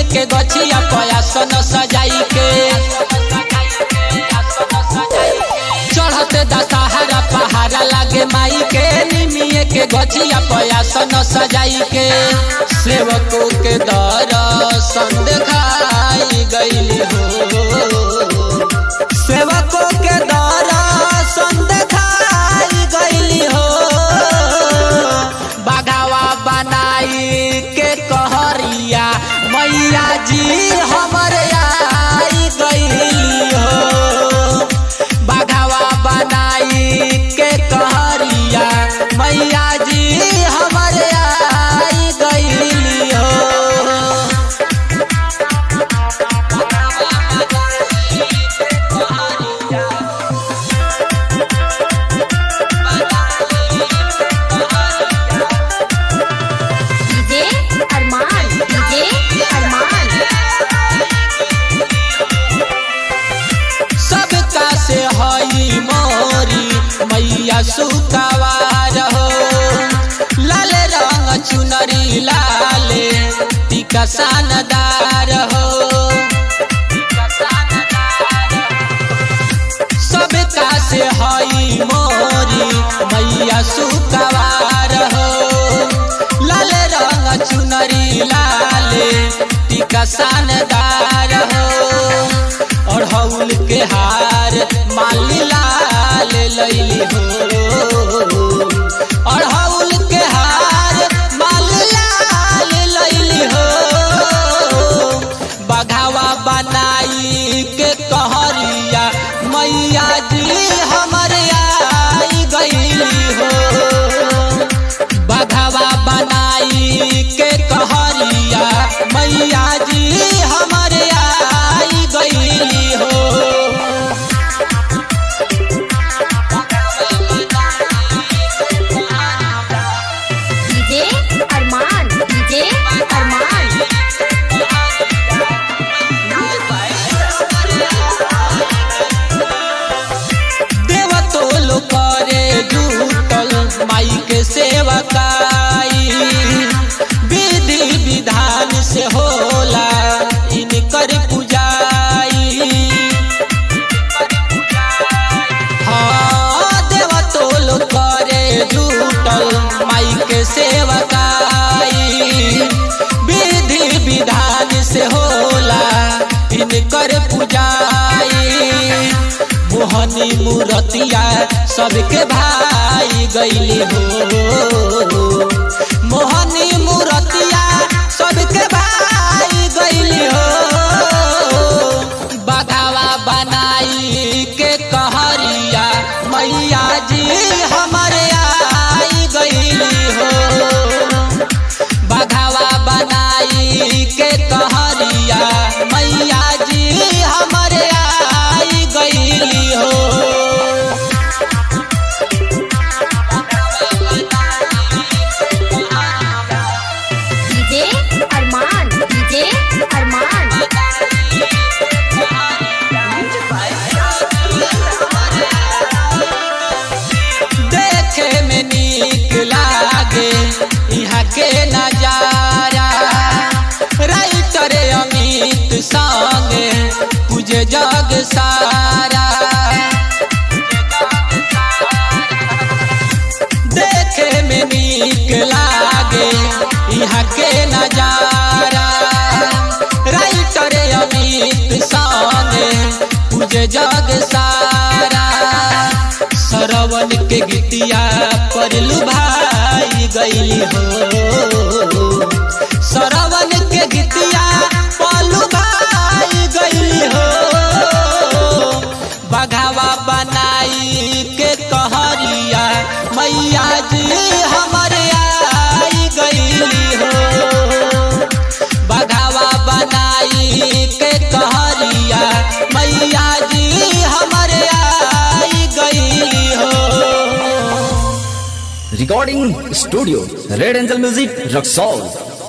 के गछिया पयासन सजाई के चढ़ते दशहरा पहाड़ा लागे माई के निमिये के गछिया पयासन सजाई के सेवकों के दर्शन देखाई गईली हो सेवकों के दर्शन देखाई गईली हो बाघावा बनाई के कहरिया मैया जी हमरे आई गईली हो बाघावा बनाई के कहरिया मैया जी हमरे आई गईली हो मैया सुकवार हो लाल रंग चुनरी लाले टीका शानदार हो सबका से हई मोरी मैया सुकवार हो लाल रंग चुनरी लाले टीका शानदार हो और हौल के हार माली लाल लैली हो और हौल के हार माली लाल लैली हो बघावा बनाई के कहरिया मैया जी हमरे आई गईली हो बघावा बनाई के कहरिया मैया जी हमरे आई गईली हो माई के सेवकाई विधि विधान से होला इनकर पूजाई हाँ देवतोल करे जुटल माई के सेवकाई विधि विधान से होला इनकर पूजाई मोहनी मूर्तिया सबके भाई गईली हो मोहनी मूर्तिया सबके भाई गईली हो बघावा बनाई के कहरिया मैया जी हमरे आई गईली हो बघावा बनाई के कहरिया मैया जी हमरे आई गईली हो देखे में नीक लागे यहाँ के नजारा राइटर अमित संगे पूजे जग सारा देखे में नीक लागे यहाँ के नजारा राइटर अमित संगे पूजे जग सारा सरवन के गीतिया पर लुभाई गईली हो सरवन के गीतिया पर लुभाई गईली हो बघावा बनाई के कहरिया मैया जी हमरे आई गईली हो बघावा बनाई के कहरिया मैया जी हमरे आई गईली हो Recording Studio Red Angel Music Roxol